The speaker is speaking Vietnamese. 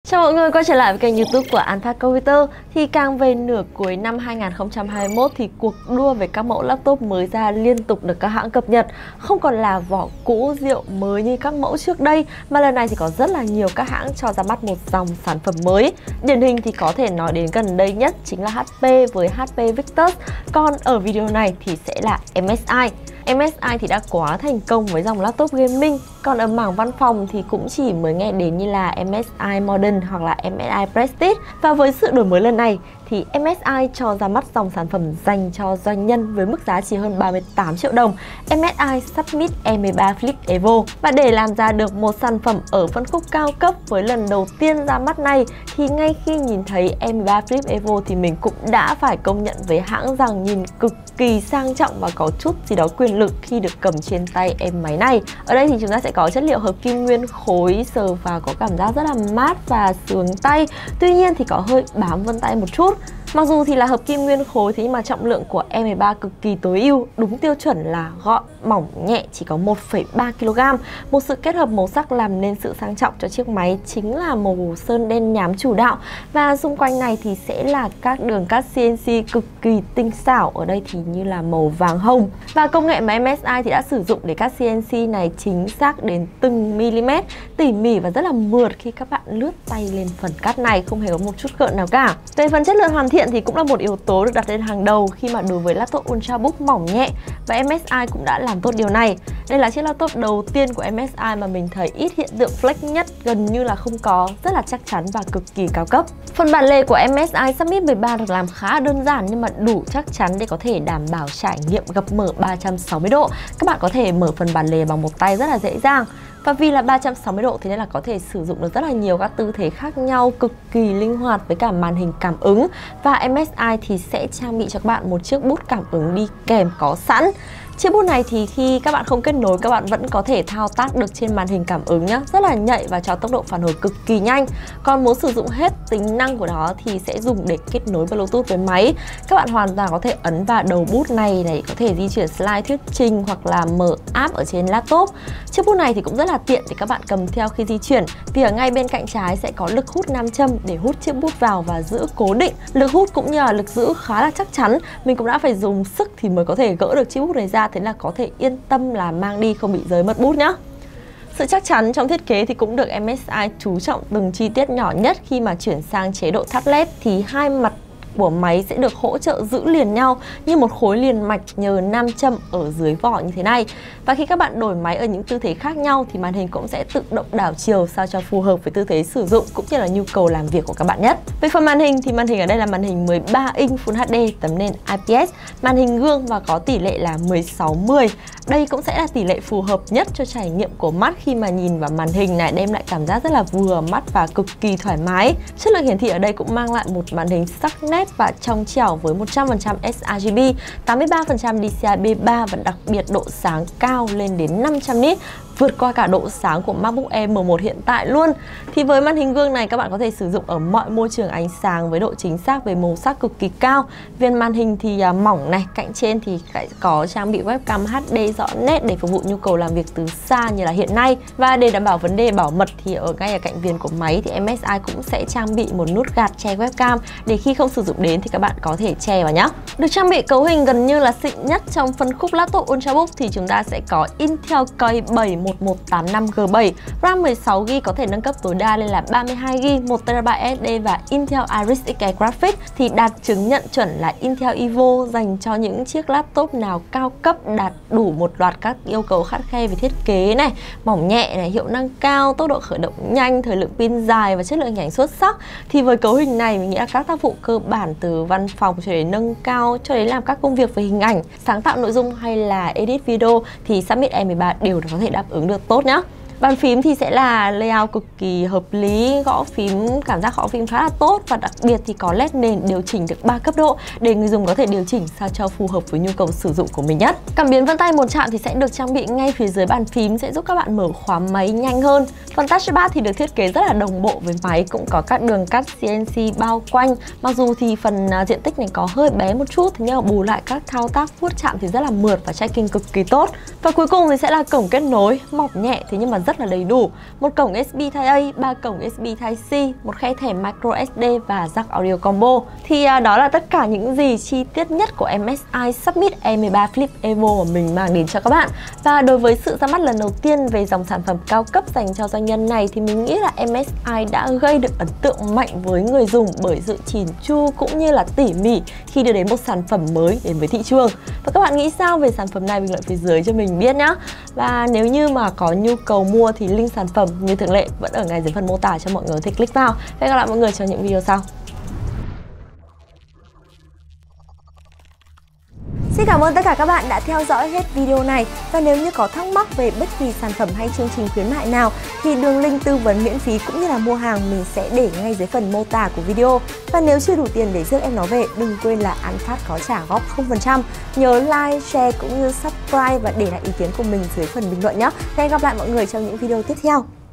Chào mọi người quay trở lại với kênh YouTube của Alpha Computer. Thì càng về nửa cuối năm 2021 thì cuộc đua về các mẫu laptop mới ra liên tục được các hãng cập nhật. Không còn là vỏ cũ rượu mới như các mẫu trước đây, mà lần này thì có rất là nhiều các hãng cho ra mắt một dòng sản phẩm mới. Điển hình thì có thể nói đến gần đây nhất chính là HP với HP Victus. Còn ở video này thì sẽ là MSI. MSI thì đã quá thành công với dòng laptop gaming. Còn ở mảng văn phòng thì cũng chỉ mới nghe đến như là MSI Modern hoặc là MSI Prestige. Và với sự đổi mới lần này thì MSI cho ra mắt dòng sản phẩm dành cho doanh nhân với mức giá chỉ hơn 38 triệu đồng, MSI Summit E13 Flip Evo. Và để làm ra được một sản phẩm ở phân khúc cao cấp với lần đầu tiên ra mắt này thì ngay khi nhìn thấy E13 Flip Evo thì mình cũng đã phải công nhận với hãng rằng nhìn cực kỳ sang trọng và có chút gì đó quyền lực khi được cầm trên tay em máy này. Ở đây thì chúng ta sẽ có chất liệu hợp kim nguyên khối, sờ và có cảm giác rất là mát và sướng tay. Tuy nhiên thì có hơi bám vân tay một chút. Mặc dù thì là hợp kim nguyên khối thế nhưng mà trọng lượng của E13 cực kỳ tối ưu, đúng tiêu chuẩn là gọn, mỏng, nhẹ, chỉ có 1,3 kg. Một sự kết hợp màu sắc làm nên sự sang trọng cho chiếc máy chính là màu sơn đen nhám chủ đạo. Và xung quanh này thì sẽ là các đường cắt CNC cực kỳ tinh xảo, ở đây thì như là màu vàng hồng. Và công nghệ mà MSI thì đã sử dụng để cắt CNC này chính xác đến từng mm, tỉ mỉ và rất là mượt khi các bạn lướt tay lên phần cắt này, không hề có một chút gợn nào cả. Về phần chất lượng hoàn thiện thì cũng là một yếu tố được đặt lên hàng đầu khi mà đối với laptop Ultrabook mỏng nhẹ, và MSI cũng đã làm tốt điều này. Đây là chiếc laptop đầu tiên của MSI mà mình thấy ít hiện tượng flex nhất, gần như là không có, rất là chắc chắn và cực kỳ cao cấp. Phần bản lề của MSI Summit 13 được làm khá đơn giản nhưng mà đủ chắc chắn để có thể đảm bảo trải nghiệm gập mở 360 độ. Các bạn có thể mở phần bản lề bằng một tay rất là dễ dàng. Và vì là 360 độ thế nên là có thể sử dụng được rất là nhiều các tư thế khác nhau, cực kỳ linh hoạt với cả màn hình cảm ứng. Và MSI thì sẽ trang bị cho các bạn một chiếc bút cảm ứng đi kèm có sẵn. Chiếc bút này thì khi các bạn không kết nối, các bạn vẫn có thể thao tác được trên màn hình cảm ứng nhá, rất là nhạy và cho tốc độ phản hồi cực kỳ nhanh. Còn muốn sử dụng hết tính năng của nó thì sẽ dùng để kết nối Bluetooth với máy. Các bạn hoàn toàn có thể ấn vào đầu bút này để có thể di chuyển slide thuyết trình hoặc là mở app ở trên laptop. Chiếc bút này thì cũng rất là tiện để các bạn cầm theo khi di chuyển, vì ở ngay bên cạnh trái sẽ có lực hút nam châm để hút chiếc bút vào và giữ cố định. Lực hút cũng như là lực giữ khá là chắc chắn, mình cũng đã phải dùng sức thì mới có thể gỡ được chiếc bút này ra, thế là có thể yên tâm là mang đi không bị rơi mất bút nhá. Sự chắc chắn trong thiết kế thì cũng được MSI chú trọng từng chi tiết nhỏ nhất. Khi mà chuyển sang chế độ tablet thì hai mặt của máy sẽ được hỗ trợ giữ liền nhau như một khối liền mạch nhờ nam châm ở dưới vỏ như thế này. Và khi các bạn đổi máy ở những tư thế khác nhau thì màn hình cũng sẽ tự động đảo chiều sao cho phù hợp với tư thế sử dụng cũng như là nhu cầu làm việc của các bạn nhất. Về phần màn hình thì màn hình ở đây là màn hình 13 inch Full HD tấm nền IPS, màn hình gương và có tỷ lệ là 16:10. Đây cũng sẽ là tỷ lệ phù hợp nhất cho trải nghiệm của mắt khi mà nhìn vào màn hình này, đem lại cảm giác rất là vừa mắt và cực kỳ thoải mái. Chất lượng hiển thị ở đây cũng mang lại một màn hình sắc nét và trong trẻo với 100% sRGB, 83% DCI-B3 và đặc biệt độ sáng cao lên đến 500 nit, vượt qua cả độ sáng của MacBook Air M1 hiện tại luôn. Thì với màn hình gương này các bạn có thể sử dụng ở mọi môi trường ánh sáng với độ chính xác về màu sắc cực kỳ cao. Viền màn hình thì mỏng này, cạnh trên thì có trang bị webcam HD rõ nét để phục vụ nhu cầu làm việc từ xa như là hiện nay. Và để đảm bảo vấn đề bảo mật thì ngay ở cạnh viền của máy thì MSI cũng sẽ trang bị một nút gạt che webcam để khi không sử dụng đến thì các bạn có thể che vào nhá. Được trang bị cấu hình gần như là xịn nhất trong phân khúc laptop Ultrabook thì chúng ta sẽ có Intel Core i7 1185G7, RAM 16GB có thể nâng cấp tối đa lên là 32GB, 1TB SSD và Intel Iris Xe Graphics thì đạt chứng nhận chuẩn là Intel Evo, dành cho những chiếc laptop nào cao cấp đạt đủ một loạt các yêu cầu khắt khe về thiết kế này, mỏng nhẹ này, hiệu năng cao, tốc độ khởi động nhanh, thời lượng pin dài và chất lượng hình ảnh xuất sắc. Thì với cấu hình này mình nghĩ là các tác vụ cơ bản từ văn phòng cho đến nâng cao cho đến làm các công việc về hình ảnh, sáng tạo nội dung hay là edit video thì Summit E13 đều có thể đáp ứng được tốt nhá. Bàn phím thì sẽ là layout cực kỳ hợp lý, gõ phím, cảm giác gõ phím khá là tốt và đặc biệt thì có LED nền điều chỉnh được 3 cấp độ để người dùng có thể điều chỉnh sao cho phù hợp với nhu cầu sử dụng của mình nhất. Cảm biến vân tay một chạm thì sẽ được trang bị ngay phía dưới bàn phím, sẽ giúp các bạn mở khóa máy nhanh hơn. Phần touchpad thì được thiết kế rất là đồng bộ với máy, cũng có các đường cắt CNC bao quanh. Mặc dù thì phần diện tích này có hơi bé một chút, nhưng mà bù lại các thao tác vuốt chạm thì rất là mượt và tracking cực kỳ tốt. Và cuối cùng thì sẽ là cổng kết nối, mỏng nhẹ thế nhưng mà rất rất là đầy đủ. Một cổng USB Type-A, 3 cổng USB Type-C, một khe thẻ micro SD và jack audio combo. Thì đó là tất cả những gì chi tiết nhất của MSI Summit E13 Flip Evo mà mình mang đến cho các bạn. Và đối với sự ra mắt lần đầu tiên về dòng sản phẩm cao cấp dành cho doanh nhân này thì mình nghĩ là MSI đã gây được ấn tượng mạnh với người dùng bởi sự chỉn chu cũng như là tỉ mỉ khi đưa đến một sản phẩm mới đến với thị trường. Và các bạn nghĩ sao về sản phẩm này, bình luận phía dưới cho mình biết nhé. Và nếu như mà có nhu cầu mua thì link sản phẩm như thường lệ vẫn ở ngay dưới phần mô tả cho mọi người có thể click vào. Hẹn gặp lại mọi người trong những video sau. Xin cảm ơn tất cả các bạn đã theo dõi hết video này. Và nếu như có thắc mắc về bất kỳ sản phẩm hay chương trình khuyến mại nào thì đường link tư vấn miễn phí cũng như là mua hàng mình sẽ để ngay dưới phần mô tả của video. Và nếu chưa đủ tiền để rước em nó về, đừng quên là An Phát có trả góp 0%. Nhớ like, share cũng như subscribe và để lại ý kiến của mình dưới phần bình luận nhé. Hẹn gặp lại mọi người trong những video tiếp theo.